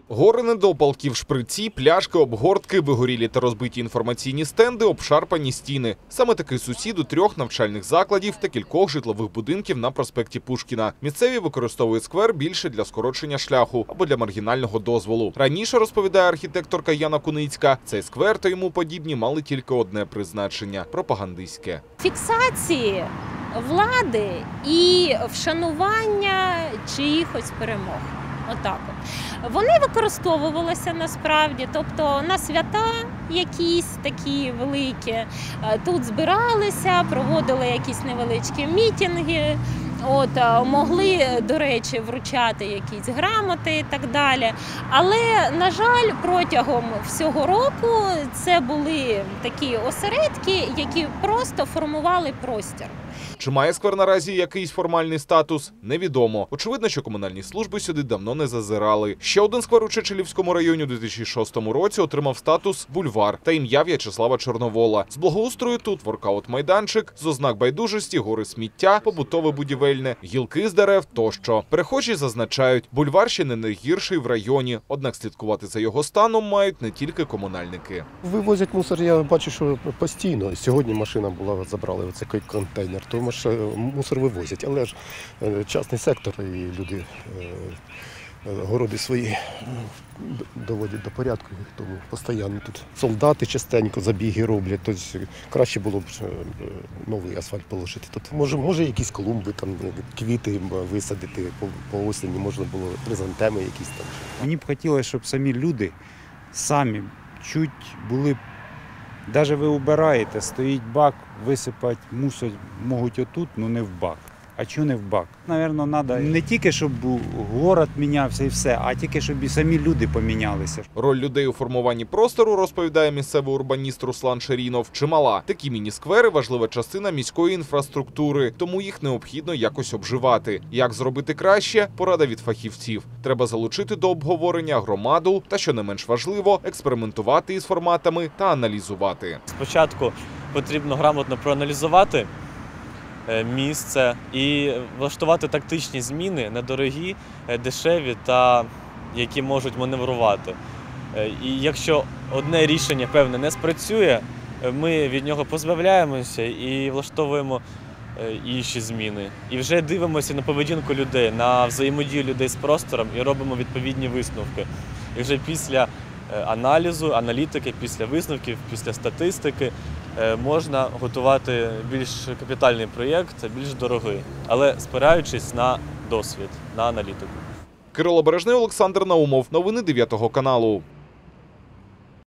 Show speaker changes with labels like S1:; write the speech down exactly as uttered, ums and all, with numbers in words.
S1: Гори недопалків, шприці, пляшки, обгортки, вигорілі та розбиті інформаційні стенди, обшарпані стіни. Саме такий сусід у трьох навчальних закладів та кількох житлових будинків на проспекті Пушкіна. Місцеві використовують сквер більше для скорочення шляху або для маргінального дозволу. Раніше, розповідає архітекторка Яна Куницька, цей сквер та йому подібні мали тільки одне призначення – пропагандистське.
S2: Фіксації влади і вшанування чиїхось перемог. Отак от. Вони використовувалися насправді, тобто на свята якісь такі великі, тут збиралися, проводили якісь невеличкі мітинги, от, могли, до речі, вручати якісь грамоти і так далі. Але, на жаль, протягом всього року це були такі осередки, які просто формували простір.
S1: Чи має сквер наразі якийсь формальний статус? Невідомо. Очевидно, що комунальні служби сюди давно не зазирали. Ще один сквер у Чечелівському районі у дві тисячі шостому році отримав статус «Бульвар» та ім'я В'ячеслава Чорновола. З благоустрою тут воркаут-майданчик, з ознак байдужості гори сміття, побутове будівельне, гілки з дерев тощо. Перехожі зазначають, бульвар ще не найгірший в районі, однак слідкувати за його станом мають не тільки комунальники.
S3: Вивозять мусор, я бачу, що постійно. Сьогодні машина була, забрали оцей контейнер, тому що мусор вивозять, але ж частний сектор і люди городи свої доводять до порядку, тому постійно тут солдати частенько забіги роблять, тобто краще було б новий асфальт положити. Тут може, може якісь клумби, там, квіти висадити по, по осені, можна було хризантеми якісь там.
S4: Мені б хотілося, щоб самі люди самі чуть були б. Навіть ви убираєте, стоїть бак, висипати мусор можуть отут, але не в бак. А чого не в бак? Навірно, треба не тільки, щоб город мінявся і все, а тільки, щоб і самі люди помінялися.
S1: Роль людей у формуванні простору, розповідає місцевий урбаніст Руслан Шерінов, чимала. Такі міні-сквери – важлива частина міської інфраструктури, тому їх необхідно якось обживати. Як зробити краще – порада від фахівців. Треба залучити до обговорення громаду та, що не менш важливо, експериментувати із форматами та аналізувати.
S5: Спочатку потрібно грамотно проаналізувати місце і влаштувати тактичні зміни, недорогі, дешеві та які можуть маневрувати. І якщо одне рішення певне не спрацює, ми від нього позбавляємося і влаштовуємо інші зміни. І вже дивимося на поведінку людей, на взаємодію людей з простором і робимо відповідні висновки. І вже після аналізу, аналітики, після висновків, після статистики можна готувати більш капітальний проєкт, більш дорогий, але спираючись на досвід, на аналітику.
S1: Кирило Бережний, Олександр Наумов. Новини дев'ятого каналу.